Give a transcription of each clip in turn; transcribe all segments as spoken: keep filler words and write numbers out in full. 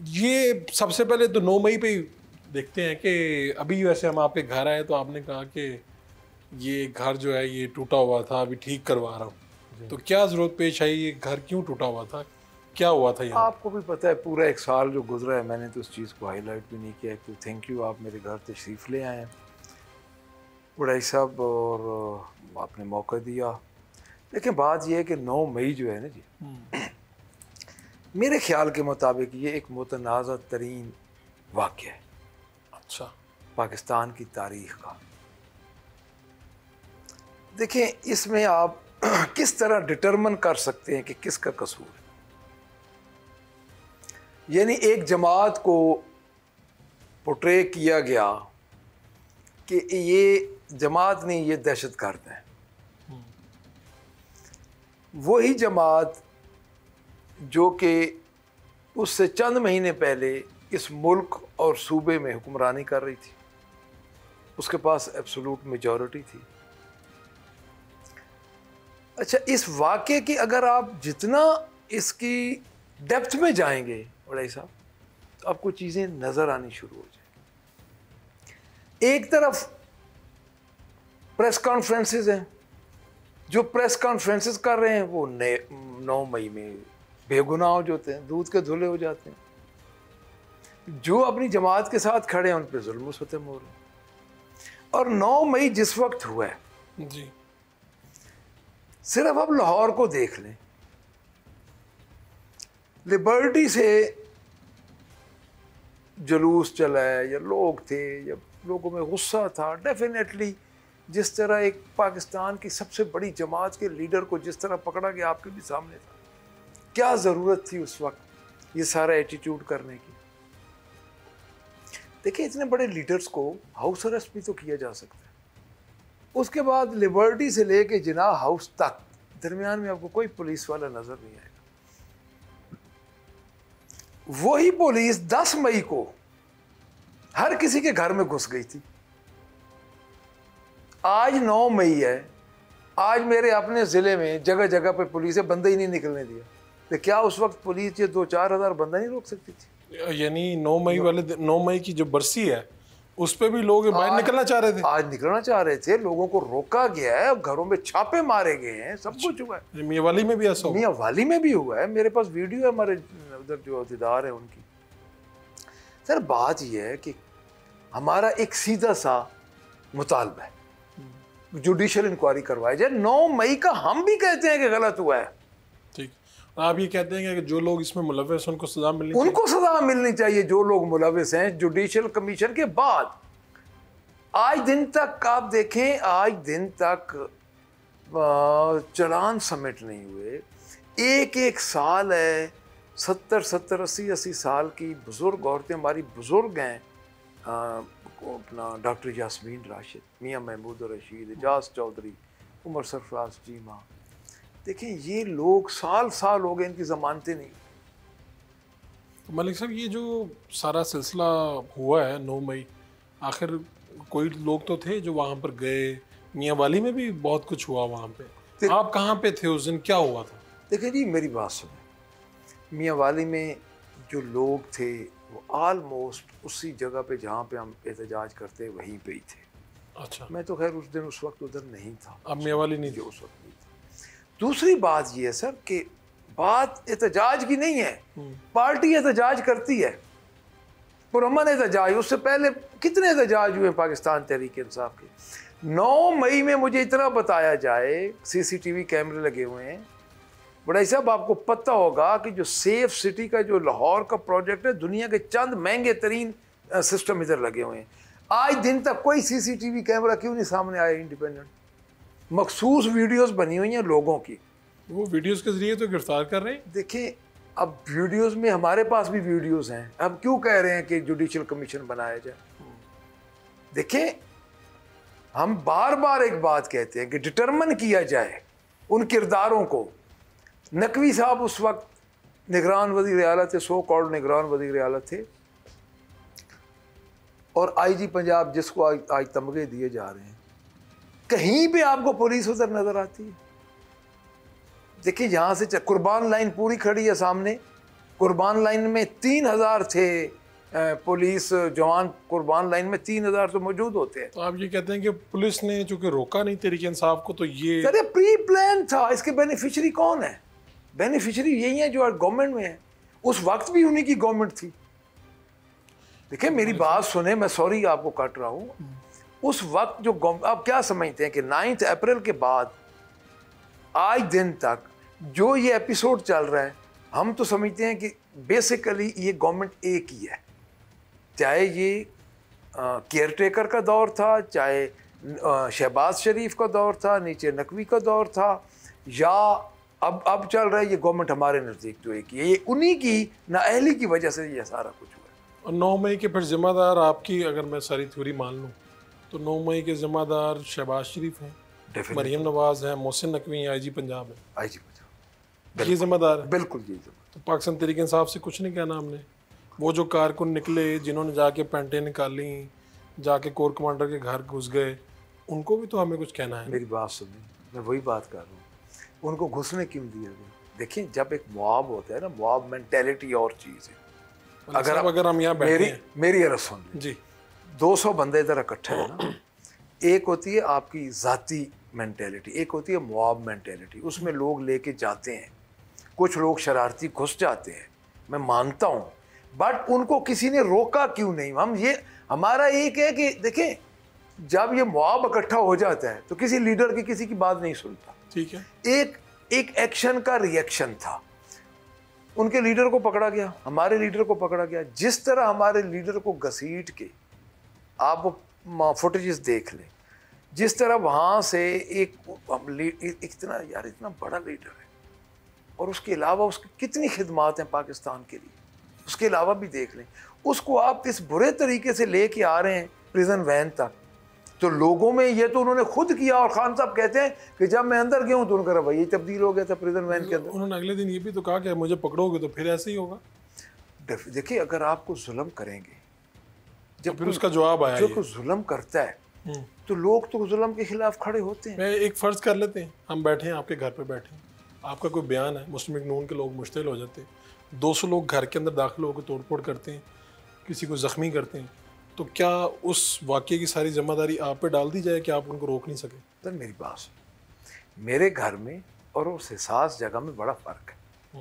ये सबसे पहले तो नौ मई पे ही देखते हैं कि अभी वैसे हम आपके घर आए तो आपने कहा कि ये घर जो है ये टूटा हुआ था, अभी ठीक करवा रहा हूँ। तो क्या ज़रूरत पेश आई, ये घर क्यों टूटा हुआ था, क्या हुआ था यहाँ? आपको भी पता है पूरा एक साल जो गुजरा है, मैंने तो उस चीज़ को हाईलाइट भी नहीं किया। तो थैंक यू, आप मेरे घर तशरीफ़ ले आए हैं बड़ाई साहब और आपने मौका दिया। लेकिन बात यह है कि नौ मई जो है ना जी, मेरे ख्याल के मुताबिक ये एक मुतनाज़ा तरीन वाक़या है अच्छा, पाकिस्तान की तारीख़ का। देखें, इसमें आप किस तरह डिटरमिन कर सकते हैं कि किसका कसूर है। यानी एक जमात को पोर्ट्रे किया गया कि ये जमात नहीं, ये दहशत गर्द है। वही जमात जो कि उससे चंद महीने पहले इस मुल्क और सूबे में हुक्मरानी कर रही थी, उसके पास एब्सोल्यूट मेजॉरिटी थी। अच्छा, इस वाक़े की अगर आप जितना इसकी डेप्थ में जाएंगे बड़ाई साहब, तो आपको चीज़ें नज़र आनी शुरू हो जाए। एक तरफ प्रेस कॉन्फ्रेंसेस हैं, जो प्रेस कॉन्फ्रेंसेस कर रहे हैं वो नौ मई में बेगुनाह जो होते हैं, दूध के धुले हो जाते हैं। जो अपनी जमात के साथ खड़े हैं उन पर जुल्म सितम हो रहे हैं। और नौ मई जिस वक्त हुआ है जी, सिर्फ अब लाहौर को देख लें, लिबर्टी से जुलूस चला है या लोग थे या लोगों में गुस्सा था, डेफिनेटली जिस तरह एक पाकिस्तान की सबसे बड़ी जमात के लीडर को जिस तरह पकड़ा गया, आपके भी सामने था। क्या ज़रूरत थी उस वक्त ये सारा एटीट्यूड करने की? देखिए, इतने बड़े लीडर्स को हाउस अरेस्ट भी तो किया जा सकता है। उसके बाद लिबर्टी से लेके जिना हाउस तक दरमियान में आपको कोई पुलिस वाला नज़र नहीं आएगा। वही पुलिस दस मई को हर किसी के घर में घुस गई थी। आज नौ मई है, आज मेरे अपने ज़िले में जगह जगह पे पुलिस है, बंदे ही नहीं निकलने दिया। तो क्या उस वक्त पुलिस ये दो चार हज़ार बंदा नहीं रोक सकती थी? यानी नौ मई वाले दिन, नौ मई की जो बरसी है उस पे भी लोग बाहर निकलना चाह रहे थे। आज निकलना चाह रहे थे, लोगों को रोका गया है, घरों में छापे मारे गए हैं, सब कुछ हुआ है। मियां वाली में भी ऐसा हुआ? मियां वाली में भी हुआ है, मेरे पास वीडियो है हमारे उधर जो अहदेदार है उनकी। सर, बात यह है कि हमारा एक सीधा सा मुतालबा है, जुडिशल इंक्वायरी करवाई जाए। नौ मई का हम भी कहते हैं कि गलत हुआ है। ठीक, आप ये कहते हैं कि जो लोग इसमें मुलव्वस हैं उनको सजा मिलनी चाहिए? उनको सजा मिलनी चाहिए जो लोग मुलव्वस हैं। जुडिशल कमीशन के बाद आज दिन तक आप देखें, आज दिन तक चलान सबमिट नहीं हुए। एक एक साल है, सत्तर सत्तर अस्सी अस्सी साल की बुजुर्ग औरतें, हमारी बुजुर्ग हैं, अपना डॉक्टर यास्मीन राशिद, मियाँ महमूद रशीद, एजाज चौधरी, उमर सरफराज चीमा। देखें, ये लोग साल साल हो गए, इनकी ज़मानतें नहीं। तो मलिक साहब, ये जो सारा सिलसिला हुआ है नौ मई, आखिर कोई लोग तो थे जो वहाँ पर गए, मियाँ वाली में भी बहुत कुछ हुआ वहाँ पे, आप कहाँ पे थे उस दिन, क्या हुआ था? देखिए जी, मेरी बात सुने, मियाँ वाली में जो लोग थे वो आलमोस्ट उसी जगह पे जहाँ पे हम एहतजाज करते वहीं पे ही थे। अच्छा, मैं तो खैर उस दिन उस वक्त उधर नहीं था। अब मियाँ वाली नहीं जो थी उस वक्त नहीं था। दूसरी बात ये है सर कि बात एहतजाज की नहीं है, पार्टी एहतजाज करती है, पुरअमन एहतजाज। उससे पहले कितने एहतजाज हुए पाकिस्तान तहरीक इंसाफ के। नौ मई में मुझे इतना बताया जाए, सीसीटीवी कैमरे लगे हुए हैं। बड़ा साहब, आपको पता होगा कि जो सेफ सिटी का जो लाहौर का प्रोजेक्ट है, दुनिया के चंद महंगे तरीन सिस्टम इधर लगे हुए हैं। आज दिन तक कोई सीसीटीवी कैमरा क्यों नहीं सामने आया इंडिपेंडेंट? मखसूस वीडियोस बनी हुई हैं लोगों की, वो वीडियोस के जरिए तो गिरफ्तार कर रहे हैं। देखिए, अब वीडियोस में हमारे पास भी वीडियोस हैं। अब क्यों कह रहे हैं कि जुडिशल कमीशन बनाया जाए? देखिए, हम बार बार एक बात कहते हैं कि डिटरमिन किया जाए उन किरदारों को। नकवी साहब उस वक्त निगरान वज़ीर आला थे, सो कॉल्ड निगरान वज़ीर आला थे, और आईजी पंजाब जिसको आज, आज तमगे दिए जा रहे हैं, कहीं भी आपको पुलिस उधर नजर आती है? देखिए, यहाँ से कुर्बान लाइन पूरी खड़ी है सामने, कुर्बान लाइन में तीन हजार थे पुलिस जवान, कुर्बान लाइन में तीन हजार तो मौजूद होते हैं। तो आप ये कहते हैं कि पुलिस ने चूंकि रोका नहीं तहरीक इंसाफ को, तो ये अरे प्री प्लान था। इसके बेनिफिशियरी कौन है? बेनिफिशियरी यही है जो आज गवर्नमेंट में है। उस वक्त भी उन्हीं की गवर्नमेंट थी। देखिए मेरी बात सुने, मैं सॉरी आपको काट रहा हूँ। उस वक्त जो आप क्या समझते हैं कि नाइन्थ अप्रैल के बाद आज दिन तक जो ये एपिसोड चल रहा है, हम तो समझते हैं कि बेसिकली ये गवर्नमेंट एक ही है। चाहे ये केयर टेकर का दौर था, चाहे शहबाज शरीफ का दौर था, नीचे नकवी का दौर था, या अब अब चल रहा है ये गवर्नमेंट हमारे नज़दीक तो एक ही है। ये उन्हीं की नाअहली की वजह से ये सारा कुछ हुआ। और नौ मई के फिर जिम्मेदार आपकी, अगर मैं सारी थ्योरी मान लूँ, तो नौ मई के जिम्मेदार शहबाज शरीफ हैं, मरीम नवाज हैं, मोहसिन नकवी हैं, आई जी पंजाब है। आई जी पंजाब ये जिम्मेदार है। बिल्कुल ये तो पाकिस्तान तहरीक इंसाफ से कुछ नहीं कहना हमने। वो जो कारकुन निकले जिन्होंने जाके पेंटें निकाली, जाके कोर कमांडर के घर घुस गए, उनको भी तो हमें कुछ कहना है। मेरी बात सुनिए, मैं वही बात कर रहा हूँ। उनको घुसने क्यों दिया गया? देखिए जब एक मुआब होता है ना, मुआब मेंटेलिटी और चीज़ है। अगर आप, अगर हम यहाँ बैठे मेरी हैं, मेरी अर्ज़ सुन जी, दो सौ बंदे इधर इकट्ठे हैं ना, एक होती है आपकी ज़ाती मेंटेलिटी, एक होती है मुआब मेंटेलिटी। उसमें लोग लेके जाते हैं, कुछ लोग शरारती घुस जाते हैं, मैं मानता हूँ, बट उनको किसी ने रोका क्यों नहीं? हम ये हमारा एक है कि देखें जब ये मुआब इकट्ठा हो जाता है तो किसी लीडर की किसी की बात नहीं सुनता। ठीक है, एक एक एक्शन का रिएक्शन था। उनके लीडर को पकड़ा गया, हमारे लीडर को पकड़ा गया। जिस तरह हमारे लीडर को घसीट के, आप वो फुटेजेस देख लें, जिस तरह वहाँ से एक इतना यार इतना बड़ा लीडर है और उसके अलावा उसकी कितनी खिदमात हैं पाकिस्तान के लिए, उसके अलावा भी देख लें, उसको आप इस बुरे तरीके से लेके आ रहे हैं प्रिजन वैन तक। तो लोगों में ये तो उन्होंने खुद किया, और खान साहब कहते हैं कि जब मैं अंदर गया हूँ तो उनका रवैया तब्दील हो गया था प्रिजन वैन के अंदर। उन्होंने अगले दिन ये भी तो कहा कि मुझे पकड़ोगे तो फिर ऐसे ही होगा। देखिए अगर आपको जुल्म करेंगे, जब तो फिर उसका जवाब आया, जो कोई जुल्म करता है तो लोग तो जुल्म के खिलाफ खड़े होते हैं। मैं एक फ़र्ज़ कर लेते हैं, हम बैठे हैं आपके घर पे बैठे हैं, आपका कोई बयान है, मुस्लिम लीग नून के लोग मुश्तिल हो जाते हैं, दो सौ लोग घर के अंदर दाखिल होकर तोड़फोड़ करते हैं, किसी को ज़ख्मी करते हैं, तो क्या उस वाक़ये की सारी जिम्मेदारी आप पे डाल दी जाए कि आप उनको रोक नहीं सके? सर मेरी बात सुन, मेरे घर में और उस हिसास जगह में बड़ा फ़र्क है।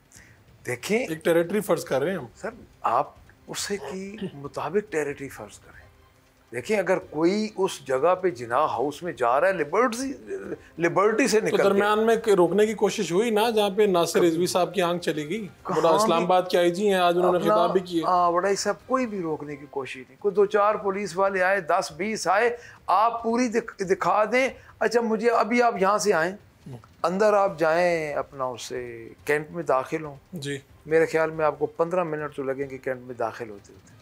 देखें एक टेरिटरी फ़र्ज़ कर रहे हैं हम। सर आप उससे की मुताबिक टेरिटरी फ़र्ज़ करें। देखिए अगर कोई उस जगह पे जिनाह हाउस में जा रहा है, लिबर्टी लिबर्टी से निकल, तो दरमियान में रोकने की कोशिश हुई ना, जहाँ पे नासिर रिजवी साहब की आंख चली गई। बड़ा इस्लामाबाद के आईजी हैं, आज उन्होंने खिताब भी किया। हाँ बड़ा ही सब, कोई भी रोकने की कोशिश नहीं। कोई दो चार पुलिस वाले आए, दस बीस आए, आप पूरी दिख, दिखा दें। अच्छा मुझे अभी आप यहाँ से आए, अंदर आप जाएं अपना उससे कैंप में दाखिल हों जी, मेरे ख्याल में आपको पंद्रह मिनट तो लगेंगे कैंप में दाखिल होते होते।